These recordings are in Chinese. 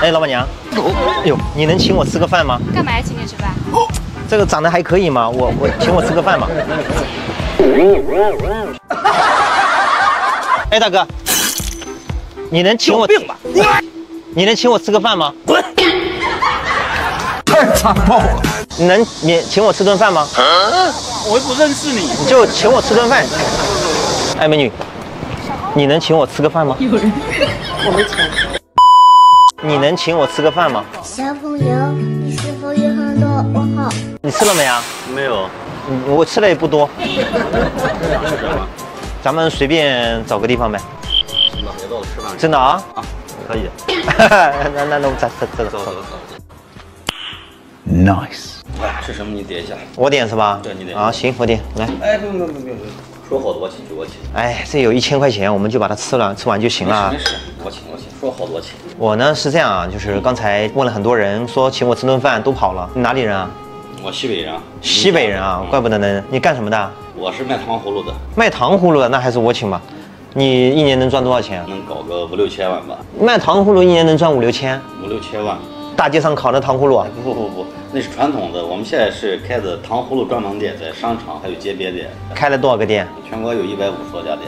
哎，老板娘，哎呦，你能请我吃个饭吗？ 干嘛要请你吃饭？ 这个长得还可以吗？我请我吃个饭嘛。哎，大哥，你能请我？有病吧？你能请我吃个饭吗？滚！太残暴了！你请我吃顿饭吗？ 我又不认识你， 你就请我吃顿饭。哎，美女，你能请我吃个饭吗？ 有人，我没钱。 你能请我吃个饭吗？ 小朋友，你是否有很多问号？ 你吃了没啊？ 没有。 我吃的也不多。咱们随便找个地方呗。 别到我吃饭。 真的啊？ 啊，可以。 那我们走。Nice。 吃什么你点一下。 我点是吧？ 对，你点。 啊，行，我点。来。 哎，不用，说好多钱就我请。 哎，这有1000块钱，我们就把它吃完就行了。 没事，我请，说好多钱。 我呢是这样啊，就是刚才问了很多人，说请我吃顿饭，都跑了。你哪里人啊？ 我西北人。 西北人啊，怪不得能。你干什么的？ 我是卖糖葫芦的。 卖糖葫芦的，那还是我请吧。你一年能赚多少钱？ 能搞个5、6千万吧。 卖糖葫芦一年能赚5、6千 ？5、6千万。 大街上烤的糖葫芦？ 不，那是传统的。我们现在是开的糖葫芦专门店，在商场还有街边店。 开了多少个店？ 全国有150多家店。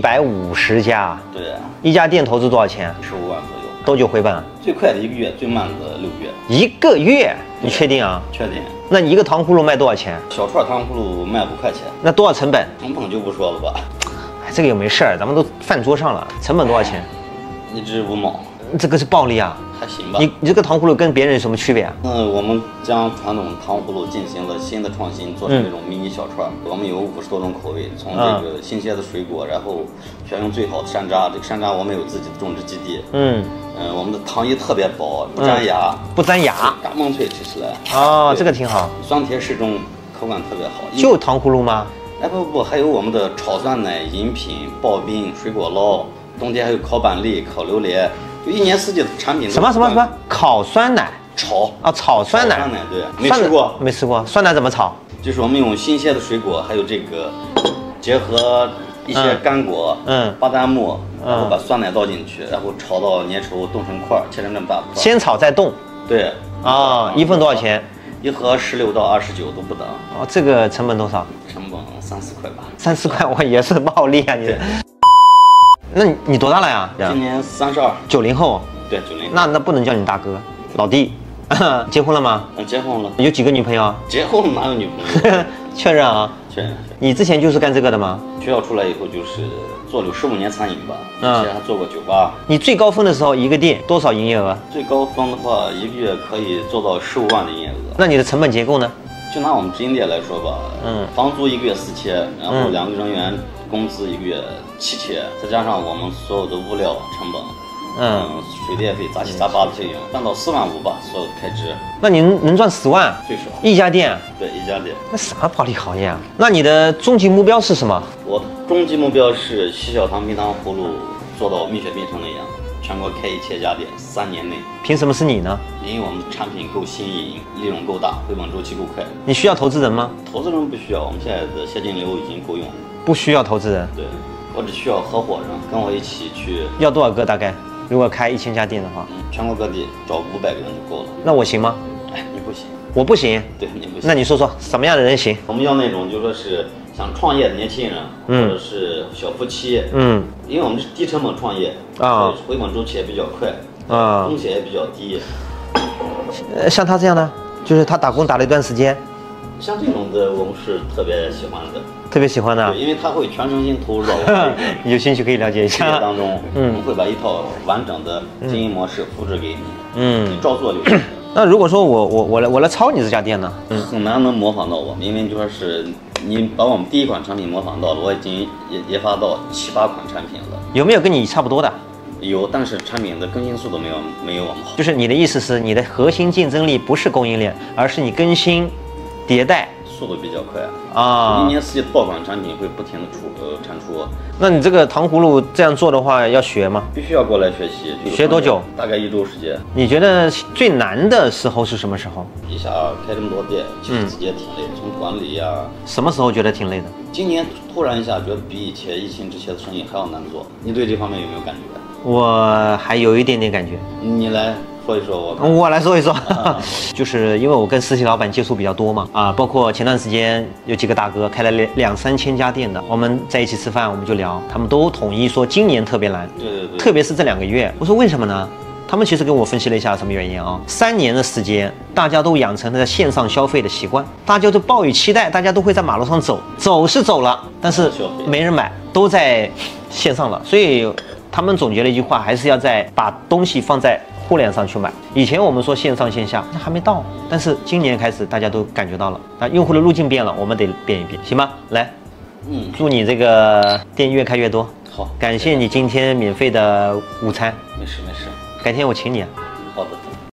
150家？ 对。 一家店投资多少钱 ？15万左右。 多久回本？ 最快的1个月，最慢的6个月。 1个月？你确定啊？ 确定。 那你一个糖葫芦卖多少钱？ 小串糖葫芦卖5块钱。 那多少成本？ 成本就不说了吧。 哎，这个也没事儿，咱们都饭桌上了，成本多少钱 ？1只5毛。 这个是暴利啊。 还行吧。 你这个糖葫芦跟别人有什么区别啊？ 我们将传统糖葫芦进行了新的创新，做成这种迷你小串。我们有50多种口味，从这个新鲜的水果，然后选用最好的山楂。这个山楂我们有自己的种植基地。我们的糖衣特别薄，不粘牙。 不粘牙。 嘎嘣脆，吃起来。 哦，这个挺好。 酸甜适中，口感特别好。 就糖葫芦吗？ 哎不，还有我们的炒酸奶、饮品、刨冰、水果捞，冬天还有烤板栗、烤榴莲。就1年4季的产品。 什么？烤酸奶？ 炒啊，炒酸奶。 酸奶对，没吃过。 没吃过。酸奶怎么炒？ 就是我们用新鲜的水果，还有这个结合一些干果，巴旦木，然后把酸奶倒进去，然后炒到粘稠，冻成块，切成这么大块。 先炒再冻。 对。 啊，1份多少钱 ？1盒16到29都不等。 哦，这个成本多少？ 成本3、4块吧。 3、4块，我也是暴利啊你。那你多大了呀？ 今年32。 90后。 对，90。 那不能叫你大哥，老弟。结婚了吗？ 结婚了。 有几个女朋友？ 结婚了哪有女朋友？ 确认啊。 确认。 你之前就是干这个的吗？ 学校出来以后就是做了15年餐饮吧，以前还做过酒吧。 你最高峰的时候一个店多少营业额？ 最高峰的话1个月可以做到15万的营业额。 那你的成本结构呢？ 就拿我们直营店来说吧，房租1个月4000，然后2个人员工资1个月7000，再加上我们所有的物料成本，水电费杂七杂八的费用，3到4万5吧，所有的开支。 那你能赚10万？ 最少。 一家店？ 对，一家店。 那什么暴利行业啊？那你的终极目标是什么？ 我终极目标是细小糖冰糖葫芦做到蜜雪冰城那样，全国开1000家店，3年内。 凭什么是你呢？ 因为我们的产品够新颖，利润够大，回本周期够快。 你需要投资人吗？ 投资人不需要，我们现在的现金流已经够用了。 不需要投资人。 对，我只需要合伙人跟我一起去。 要多少个大概？如果开1000家店的话， 全国各地找500个人就够了。 那我行吗？ 哎，你不行。 我不行。 对，你不行。 那你说说什么样的人行？ 我们要那种就说是想创业的年轻人，或者是小夫妻，因为我们是低成本创业啊，回本周期也比较快啊，风险也比较低。 像他这样的，就是他打工打了一段时间， 像这种的我们是特别喜欢的。 特别喜欢的， 对，因为他会全身心投入到我们有兴趣可以了解一下当中，我们会把一套完整的经营模式复制给你，你照做就行。 那如果说我来抄你这家店呢， 很难能模仿到我们，因为就说是你把我们第1款产品模仿到了，我已经研发到7、8款产品了。 有没有跟你差不多的？ 有，但是产品的更新速度没有我们好。 就是你的意思是，你的核心竞争力不是供应链，而是你更新、迭代。 速度比较快啊 ，1年4季的爆款产品会不停的产出。 那你这个糖葫芦这样做的话，要学吗？ 必须要过来学习。 学多久？ 大概1周时间。 你觉得最难的时候是什么时候？ 一下开这么多店，其实自己也挺累，从管理呀。 什么时候觉得挺累的？ 今年突然一下觉得比以前疫情之前的生意还要难做。你对这方面有没有感觉？ 我还有一点点感觉。 你来说一说我来说一说，就是因为我跟实体老板接触比较多嘛，包括前段时间有几个大哥开了2、3千家店的，我们在一起吃饭，我们就聊，他们都统一说今年特别难， 对， 特别是这2个月。我说为什么呢？他们其实跟我分析了一下什么原因啊？3年的时间，大家都养成了线上消费的习惯，大家都抱以期待，大家都会在马路上走是走了，但是没人买，都在线上了。所以他们总结了一句话，还是要把东西放在互联上去买。以前我们说线上线下，那还没到，但是今年开始大家都感觉到了，那用户的路径变了，我们得变一变，行吗？来，祝你这个店越开越多。 好， 感谢你今天免费的午餐。 没事。 改天我请你啊。